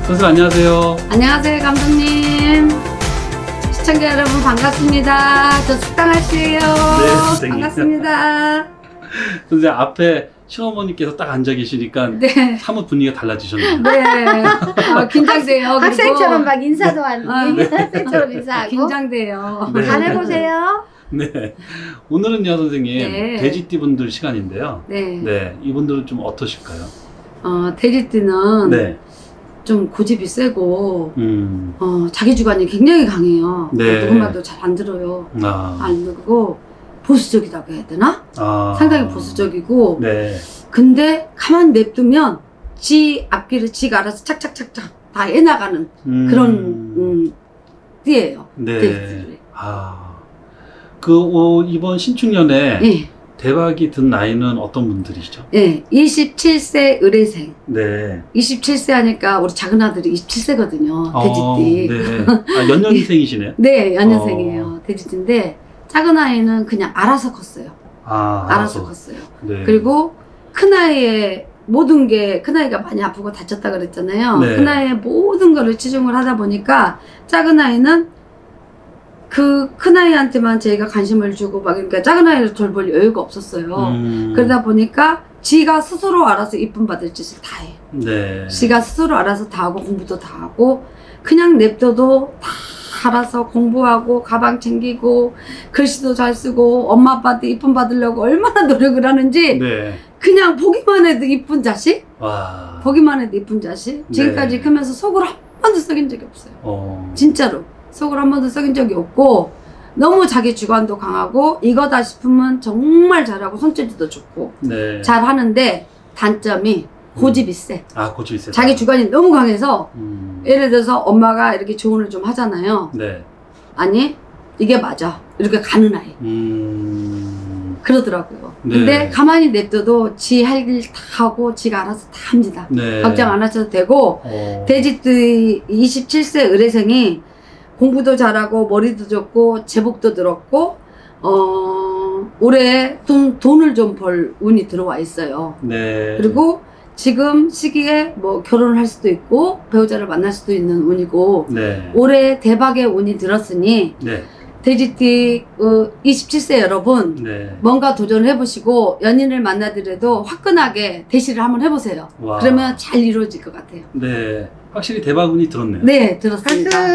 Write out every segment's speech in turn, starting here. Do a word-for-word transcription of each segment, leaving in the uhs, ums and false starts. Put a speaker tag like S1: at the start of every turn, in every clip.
S1: 선생님 안녕하세요.
S2: 안녕하세요 감독님. 시청자 여러분 반갑습니다. 저 숙당할 씨예요.
S1: 네, 선생님.
S2: 반갑습니다.
S1: 선생님 앞에 시어머니께서 딱 앉아 계시니까
S2: 네.
S1: 사뭇 분위기가 달라지셨네요.
S2: 네. 어, 긴장돼요.
S3: 학생처럼 막 인사도 안
S2: 아,
S3: 네.
S2: 네.
S3: 학생처럼 인사하고
S2: 긴장돼요.
S1: 네.
S3: 잘해보세요.
S1: 네. 오늘은요 선생님
S2: 네.
S1: 돼지띠 분들 시간인데요.
S2: 네.
S1: 네. 이분들은 좀 어떠실까요?
S2: 어, 돼지띠는
S1: 네.
S2: 좀 고집이 세고
S1: 음.
S2: 어, 자기 주관이 굉장히 강해요.
S1: 네.
S2: 누구 말도 잘 안 들어요.
S1: 아.
S2: 안 듣고 보수적이라고 해야 되나?
S1: 아.
S2: 상당히 보수적이고
S1: 네.
S2: 근데 가만 냅두면 지 앞길을 지가 알아서 착착착착 다 해나가는
S1: 음.
S2: 그런 음, 띠예요.
S1: 네.
S2: 돼지띠들이.
S1: 아. 그 어, 이번 신축년에
S2: 예.
S1: 대박이 든 나이는 어떤 분들이죠?
S2: 예, 이십칠 세 의뢰생.
S1: 네.
S2: 이십칠 세 하니까 우리 작은 아들이 이십칠 세거든요. 돼지띠.
S1: 네. 아, 연년생이시네요?
S2: 네, 연년생이에요.
S1: 어.
S2: 돼지띠인데 작은 아이는 그냥 알아서 컸어요.
S1: 아,
S2: 알아서
S1: 알아서.
S2: 컸어요.
S1: 네.
S2: 그리고 큰 아이의 모든 게 큰 아이가 많이 아프고 다쳤다 그랬잖아요.
S1: 네.
S2: 큰 아이의 모든 거를 치중을 하다 보니까 작은 아이는 그 큰 아이한테만 저희가 관심을 주고 막 그러니까 작은 아이를 돌볼 여유가 없었어요.
S1: 음.
S2: 그러다 보니까 지가 스스로 알아서 이쁨 받을 짓을 다 해요.
S1: 네.
S2: 지가 스스로 알아서 다 하고 공부도 다 하고 그냥 냅둬도 다 알아서 공부하고 가방 챙기고 글씨도 잘 쓰고 엄마 아빠한테 이쁨 받으려고 얼마나 노력을 하는지
S1: 네.
S2: 그냥 보기만 해도 이쁜 자식?
S1: 와.
S2: 보기만 해도 이쁜 자식? 지금까지
S1: 네.
S2: 크면서 속으로 한 번도 썩인 적이 없어요.
S1: 어.
S2: 진짜로 속으로 한 번도 썩인 적이 없고 너무 자기 주관도 강하고 이거다 싶으면 정말 잘하고 손재주도 좋고
S1: 네.
S2: 잘하는데 단점이 고집이 세.
S1: 아, 고집이 세다.
S2: 자기 주관이 너무 강해서
S1: 음.
S2: 예를 들어서 엄마가 이렇게 조언을 좀 하잖아요.
S1: 네.
S2: 아니 이게 맞아 이렇게 가는 아이
S1: 음.
S2: 그러더라고요.
S1: 네.
S2: 근데 가만히 냅둬도 지 할 일 다 하고 지가 알아서 다 합니다.
S1: 네.
S2: 걱정 안 하셔도 되고
S1: 어.
S2: 돼지띠 이십칠 세 의뢰생이 공부도 잘하고 머리도 좋고 제복도 들었고 어 올해 돈, 돈을 좀 벌 운이 들어와 있어요.
S1: 네.
S2: 그리고 지금 시기에 뭐 결혼을 할 수도 있고 배우자를 만날 수도 있는 운이고
S1: 네.
S2: 올해 대박의 운이 들었으니
S1: 네.
S2: 돼지띠 어, 이십칠 세 여러분
S1: 네.
S2: 뭔가 도전을 해보시고 연인을 만나더라도 화끈하게 대시를 한번 해보세요.
S1: 와.
S2: 그러면 잘 이루어질 것 같아요.
S1: 네. 확실히 대박운이 들었네요.
S2: 네, 들었습니다.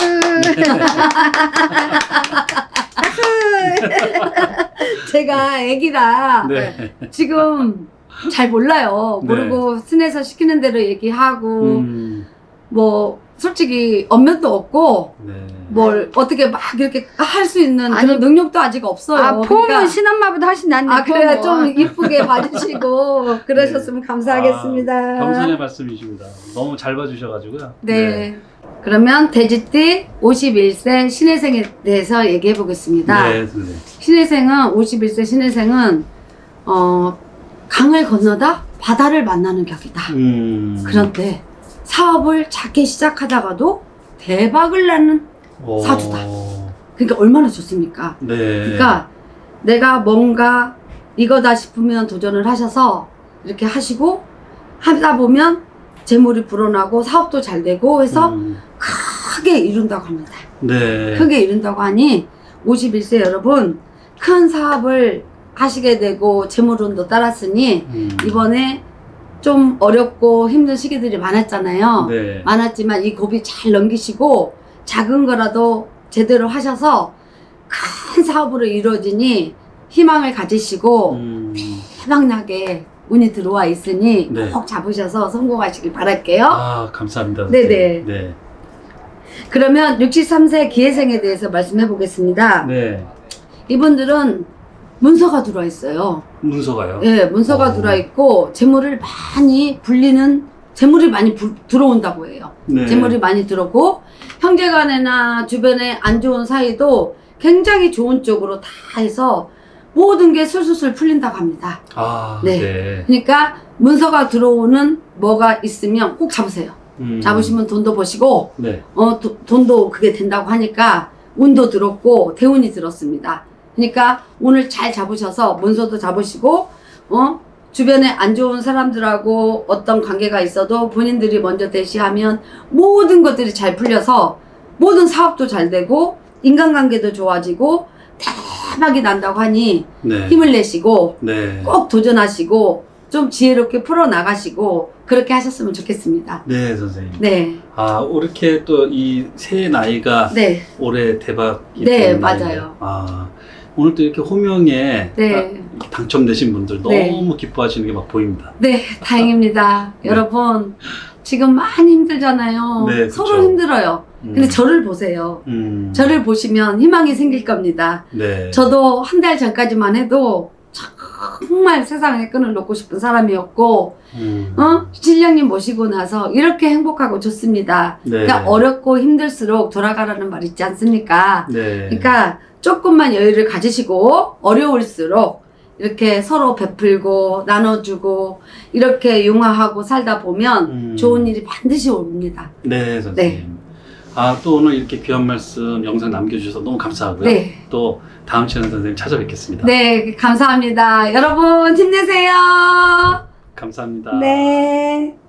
S2: 제가 애기라
S1: 네.
S2: 지금 잘 몰라요.
S1: 네.
S2: 모르고 순에서 시키는 대로 얘기하고
S1: 음.
S2: 뭐 솔직히 언면도 없고
S1: 네.
S2: 뭘 어떻게 막 이렇게 할 수 있는
S3: 아니,
S2: 그런 능력도 아직 없어요.
S3: 아, 폼은
S2: 그러니까
S3: 신엄마보다 훨씬 낫네.
S2: 아 그래야
S3: 폼은.
S2: 좀 이쁘게 봐주시고 그러셨으면 감사하겠습니다.
S1: 아, 겸손의 말씀이십니다. 너무 잘 봐주셔가지고요.
S2: 네. 그러면 돼지띠 오십일 세 신혜생에 대해서 얘기해 보겠습니다.
S1: 네. 네.
S2: 신혜생은 오십일 세 신혜생은 어 강을 건너다 바다를 만나는 격이다.
S1: 음.
S2: 그런데 사업을 작게 시작하다가도 대박을 나는
S1: 오.
S2: 사주다. 그러니까 얼마나 좋습니까?
S1: 네.
S2: 그러니까 내가 뭔가 이거다 싶으면 도전을 하셔서 이렇게 하시고 하다 보면 재물이 불어나고 사업도 잘 되고 해서
S1: 음.
S2: 크게 이룬다고 합니다.
S1: 네.
S2: 크게 이룬다고 하니 오십일 세 여러분 큰 사업을 하시게 되고 재물운도 따랐으니
S1: 음.
S2: 이번에 좀 어렵고 힘든 시기들이 많았잖아요.
S1: 네.
S2: 많았지만 이 고비 잘 넘기시고 작은 거라도 제대로 하셔서 큰 사업으로 이루어지니 희망을 가지시고
S1: 음.
S2: 대박나게 운이 들어와 있으니
S1: 네.
S2: 꼭 잡으셔서 성공하시길 바랄게요.
S1: 아, 감사합니다.
S2: 네네.
S1: 네.
S2: 그러면 육십삼 세 기해생에 대해서 말씀해 보겠습니다.
S1: 네.
S2: 이분들은 문서가 들어와 있어요.
S1: 문서가요?
S2: 예, 문서가
S1: 어.
S2: 들어와 있고 재물을 많이 불리는 재물이 많이 불, 들어온다고 해요.
S1: 네.
S2: 재물이 많이 들어오고 형제간에나 주변에 안 좋은 사이도 굉장히 좋은 쪽으로 다 해서 모든 게 술술술 풀린다고 합니다.
S1: 아,
S2: 네.
S1: 네.
S2: 그러니까 문서가 들어오는 뭐가 있으면 꼭 잡으세요.
S1: 음.
S2: 잡으시면 돈도 버시고
S1: 네.
S2: 어 도, 돈도 그게 된다고 하니까 운도 들었고 대운이 들었습니다. 그러니까 오늘 잘 잡으셔서 문서도 잡으시고 어 주변에 안 좋은 사람들하고 어떤 관계가 있어도 본인들이 먼저 대시하면 모든 것들이 잘 풀려서 모든 사업도 잘 되고 인간관계도 좋아지고 대박이 난다고 하니
S1: 네.
S2: 힘을 내시고
S1: 네.
S2: 꼭 도전하시고 좀 지혜롭게 풀어나가시고 그렇게 하셨으면 좋겠습니다.
S1: 네, 선생님.
S2: 네.
S1: 아, 이렇게 또 이 새 나이가
S2: 네.
S1: 올해 대박이
S2: 네,
S1: 되는
S2: 맞아요.
S1: 나이네요. 아, 오늘 또 이렇게 호명에
S2: 네.
S1: 아, 이렇게 당첨되신 분들
S2: 네.
S1: 너무 기뻐하시는 게 막 보입니다.
S2: 네, 다행입니다.
S1: 네.
S2: 여러분, 지금 많이 힘들잖아요.
S1: 네, 그쵸.
S2: 서로 힘들어요.
S1: 음.
S2: 근데 저를 보세요.
S1: 음.
S2: 저를 보시면 희망이 생길 겁니다.
S1: 네.
S2: 저도 한 달 전까지만 해도 정말 세상에 끈을 놓고 싶은 사람이었고,
S1: 음.
S2: 어? 신령님 모시고 나서 이렇게 행복하고 좋습니다.
S1: 네.
S2: 그러니까 어렵고 힘들수록 돌아가라는 말 있지 않습니까?
S1: 네.
S2: 그러니까 조금만 여유를 가지시고 어려울수록 이렇게 서로 베풀고 나눠주고 이렇게 융화하고 살다 보면
S1: 음.
S2: 좋은 일이 반드시 옵니다.
S1: 네, 선생님. 아, 또 오늘 이렇게 귀한 말씀 영상 남겨주셔서 너무 감사하고요.
S2: 네.
S1: 또 다음 시간에 선생님 찾아뵙겠습니다.
S2: 네, 감사합니다. 여러분 힘내세요.
S1: 감사합니다.
S2: 네.